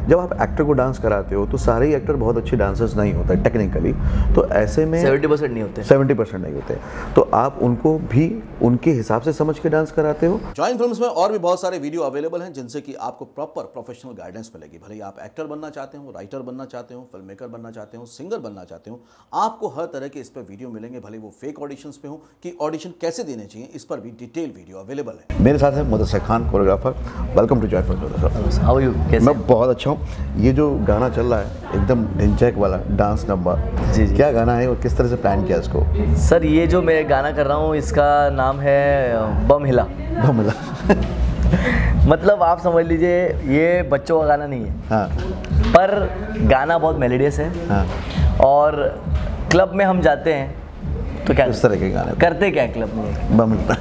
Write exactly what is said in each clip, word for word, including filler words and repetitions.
जब आप एक्टर को डांस कराते हो तो सारे ही एक्टर बहुत अच्छे डांसर्स नहीं होते टेक्निकली, तो ऐसे में सेवेंटी परसेंट नहीं होते सेवेंटी परसेंट नहीं होते, तो आप उनको भी उनके हिसाब से समझ के डांस कराते हो। जॉइन फिल्म्स में और भी बहुत सारे वीडियो अवेलेबल हैं जिनसे कि आपको प्रॉपर प्रोफेशनल गाइडेंस मिलेगी। भले ही आप एक्टर बनना चाहते हो, राइटर बनना चाहते हो, फिल्म मेकर बनना चाहते हो, सिंगर बनना चाहते हो, आपको हर तरह के इस पर वीडियो मिलेंगे। भले वो फेक ऑडिशंस पे हो कि ऑडिशन कैसे देने चाहिए, इस पर भी डिटेल वीडियो अवेलेबल है। मेरे साथ है Mudassar Khan, choreographer. Welcome to join films. How are you? मैं बहुत अच्छा हूँ। ये जो गाना चल रहा है एकदम ढिंचैक वाला डांस नंबर, जी जी, क्या गाना है और किस तरह से प्लान किया इसको? सर ये जो मैं गाना कर रहा हूँ इसका नाम है बम हिला। बम हिला मतलब आप समझ लीजिए ये बच्चों का गाना नहीं है, हाँ, पर गाना बहुत मेलोडियस है, हाँ, और क्लब में हम जाते हैं तो क्या इस तरह के गाने करते क्या है क्लब में? बम हिला।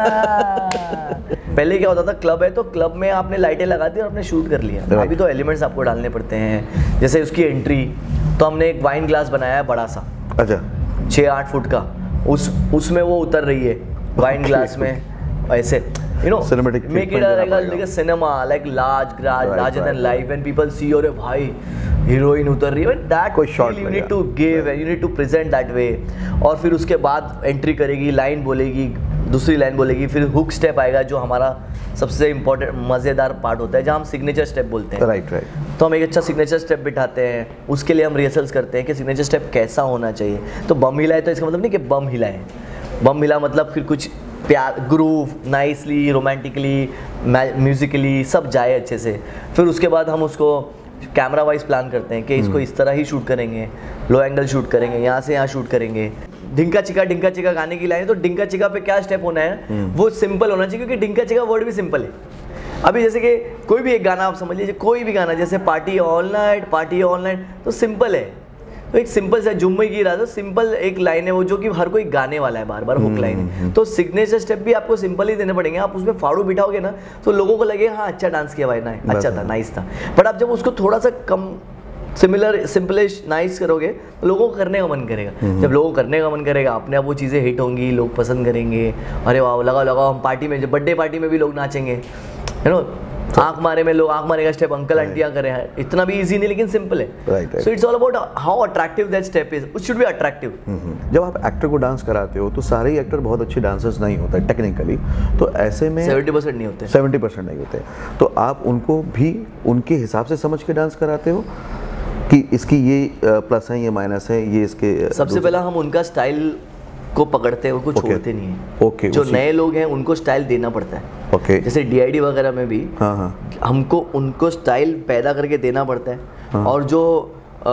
पहले क्या होता था, क्लब है तो क्लब में आपने लाइटें लगा दी और आपने शूट कर लिया। अभी तो एलिमेंट्स आपको डालने पड़ते हैं, जैसे उसकी एंट्री, तो हमने एक वाइन ग्लास बनाया है बड़ा सा, अच्छा, छः आठ फुट का, उस उसमें वो उतर रही है वाइन ग्लास में, ऐसे you know Cinematic make it a, like a like a cinema, like large large right, larger right, than life, when people see और भाई हीरोइन उतर रही है, that कोई shot feel you need to give and you need to present that way। और फिर उसके बाद एंट्री करेगी, लाइन बोलेगी, दूसरी लाइन बोलेगी, फिर हुक स्टेप आएगा जो हमारा सबसे इम्पोर्टेंट मज़ेदार पार्ट होता है, जहाँ हम सिग्नेचर स्टेप बोलते हैं। Right right. तो हम एक अच्छा सिग्नेचर स्टेप बिठाते हैं, उसके लिए हम रिहर्सल्स करते हैं कि सिग्नेचर स्टेप कैसा होना चाहिए। तो बम हिला है तो इसका मतलब नहीं कि बम हिला है, बम हिला मतलब फिर कुछ प्यार, ग्रूव, नाइसली, रोमांटिकली, म्यूजिकली सब जाए अच्छे से। फिर उसके बाद हम उसको कैमरा वाइज प्लान करते हैं कि इसको इस तरह ही शूट करेंगे, लो एंगल शूट करेंगे, यहाँ से यहाँ शूट करेंगे। ढिंका चिका ढिंका चिका गाने की लाइन, तो ढिंका चिका पे क्या स्टेप होना है वो सिंपल होना चाहिए, क्योंकि ढिंका चिका वर्ड भी सिंपल है। अभी जैसे कि कोई भी एक गाना आप समझ लीजिए, कोई भी गाना जैसे party all night, party all night, तो सिंपल है। तो एक सिंपल सा जुम्मे की रात, सिंपल एक लाइन है वो जो कि हर कोई गाने वाला है, बार बार हुक लाइन है। तो सिग्नेचर स्टेप भी आपको सिंपल ही देने पड़ेंगे। आप उसमें फाड़ू बिठाओगे ना तो लोगों को लगे हाँ अच्छा डांस किया भाई, ना अच्छा था, नाइस था। बट आप जब उसको थोड़ा सा कम सिमिलर सिंपलिश नाइस करोगे तो लोगों को करने का मन करेगा। जब लोगों को करने का मन करेगा अपने आप वो चीज़ें हिट होंगी, लोग पसंद करेंगे। अरे वाह लगाओ लगाओ, हम पार्टी में, जब बर्थडे पार्टी में भी लोग नाचेंगे, है ना। आंख मारे में लोग आंख मारे का स्टेप अंकल आंटियां करे हैं, इतना भी इजी नहीं लेकिन सिंपल है। So it's all about how attractive that step is, it should be attractive. जब आप एक्टर को डांस कराते हो तो सारे ही एक्टर बहुत अच्छे डांसर्स नहीं होते टेक्निकली, तो ऐसे में सेवेंटी परसेंट नहीं होते सेवेंटी परसेंट नहीं होते, तो आप उनको भी उनके हिसाब से समझ के डांस कराते हो कि इसकी ये प्लस है, ये माइनस है, ये इसके। सबसे पहला हम उनका स्टाइल को पकड़ते हैं, उनको okay. छोड़ते नहीं है। okay, जो नए लोग हैं उनको स्टाइल देना पड़ता है। okay. जैसे डी आई डी वगैरह में भी हाँ, हाँ. हमको उनको स्टाइल पैदा करके देना पड़ता है। हाँ. और जो आ,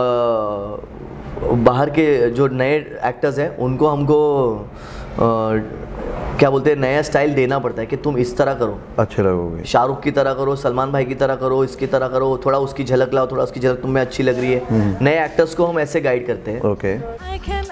बाहर के जो नए एक्टर्स हैं उनको हमको आ, क्या बोलते हैं, नया स्टाइल देना पड़ता है कि तुम इस तरह करो, अच्छे लगोगे, शाहरुख की तरह करो, सलमान भाई की तरह करो, इसकी तरह करो, थोड़ा उसकी झलक लाओ, थोड़ा उसकी झलक तुम्हें अच्छी लग रही है। नए एक्टर्स को हम ऐसे गाइड करते हैं। ओके।